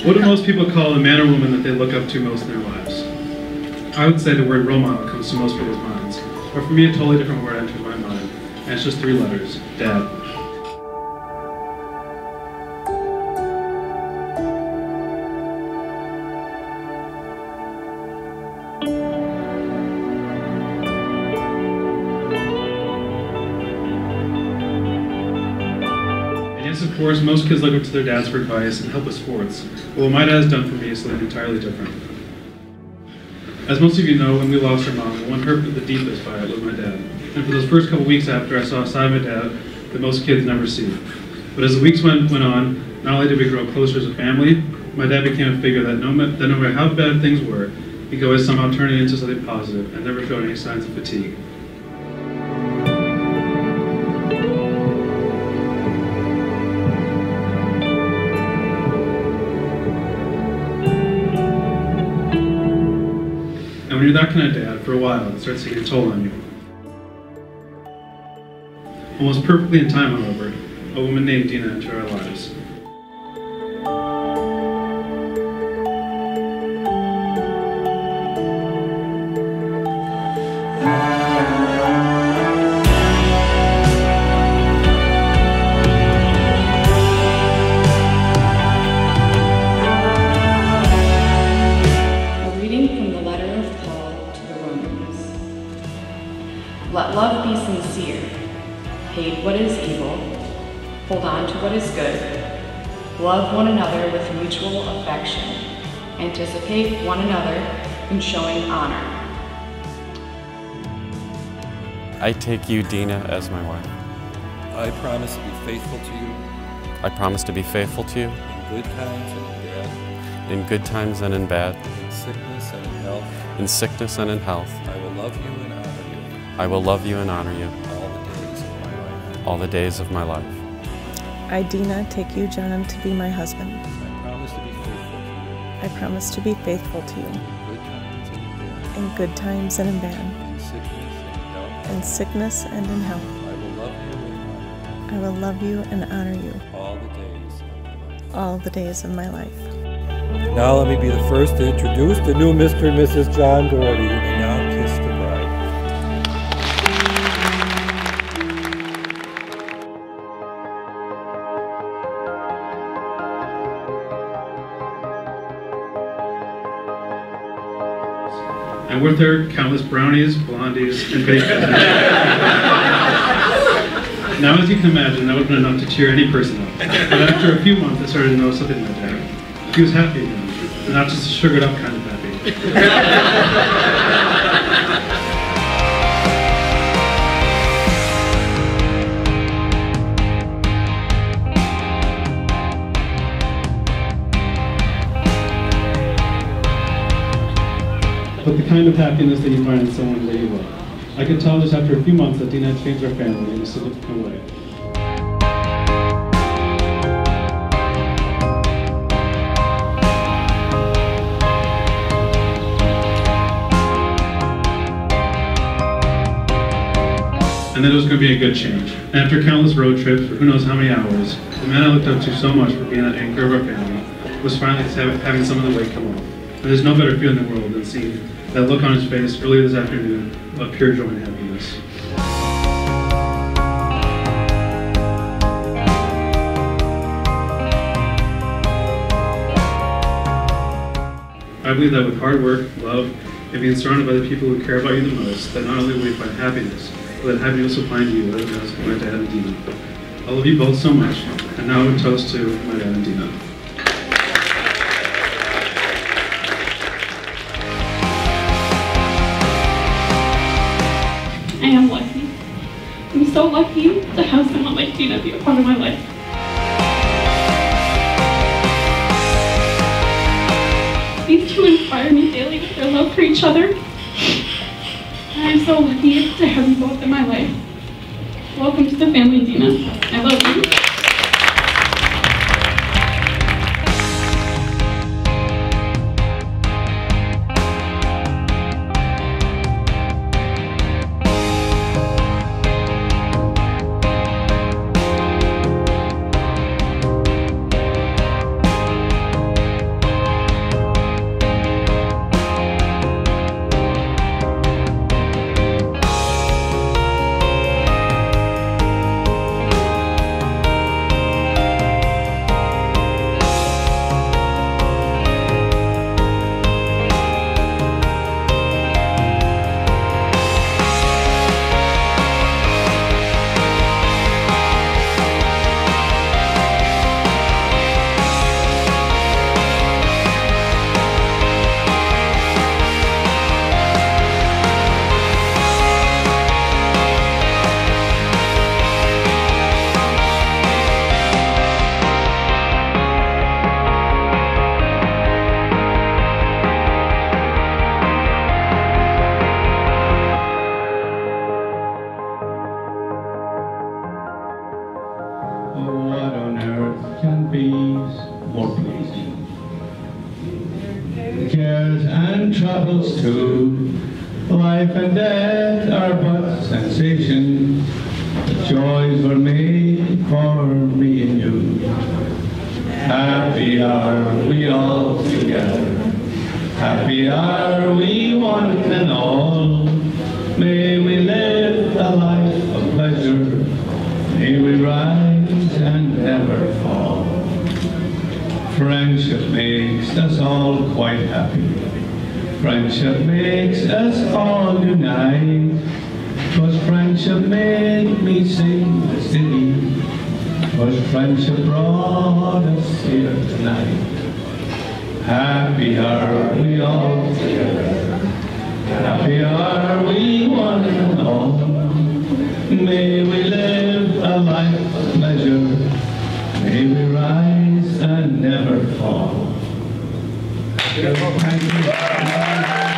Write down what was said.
What do most people call the man or woman that they look up to most in their lives? I would say the word role model comes to most people's minds. But for me, a totally different word enters my mind. And it's just 3 letters: Dad. Of course, most kids look up to their dads for advice and help with sports. But what my dad has done for me is something entirely different. As most of you know, when we lost our mom, the one hurt the deepest by it was my dad. And for those first couple weeks after, I saw a side of my dad that most kids never see. But as the weeks went on, not only did we grow closer as a family, my dad became a figure that no matter how bad things were, he could always somehow turn it into something positive and never showed any signs of fatigue. And when you're that kind of dad, for a while, it starts taking a toll on you. Almost perfectly in time, however, a woman named Dina entered our lives. Let love be sincere. Hate what is evil. Hold on to what is good. Love one another with mutual affection. Anticipate one another in showing honor. I take you, Dina, as my wife. I promise to be faithful to you. I promise to be faithful to you. In good times and in bad. In good times and in bad. In sickness and in health. In sickness and in health. I will love you and honor you. I will love you and honor you. All the days of my life. All the days of my life. I, Dina, take you, John, to be my husband. I promise to be faithful to you. I promise to be faithful to you. In good times and in bad. In good times and in bad. In sickness and in health. In sickness and in health. I will love you and honor you. I will love you and honor you. All the days of my life. All the days of my life. Now let me be the first to introduce the new Mr. and Mrs. John Doherty. You may now kiss the bride. And with her, countless brownies, blondies, and bacon. Now, as you can imagine, that would have been enough to cheer any person up. But after a few months, I started to notice something in my dad. He was happy again, and not just a sugared up kind of happy. But the kind of happiness that you find in someone that you love. I could tell just after a few months that Dina had changed our family in a significant way. And that it was going to be a good change. And after countless road trips for who knows how many hours, the man I looked up to so much for being an anchor of our family was finally having some of the weight come off. And there's no better feeling in the world than seeing that look on his face earlier this afternoon of pure joy and happiness. I believe that with hard work, love, and being surrounded by the people who care about you the most, that not only will you find happiness, but that happiness will find you, as it does my dad and Dina. I love you both so much, and now a toast to my dad and Dina. I am lucky. I'm so lucky to have someone like Dina be a part of my life. These two inspire me daily with their love for each other. And I'm so lucky to have you both in my life. Welcome to the family, Dina. I love you. and troubles too. Life and death are but sensations. The joys were made for me and you. Happy are we all together. Happy are we one and all. May we live a life of pleasure. May we rise and never fall. Friendship makes us all quite happy. Friendship makes us all unite. 'Twas friendship made me sing this ditty. 'Twas friendship brought us here tonight. Happy are we all together. Happy are we one and all. May we live a life of pleasure. May we rise and never fall. Thank you.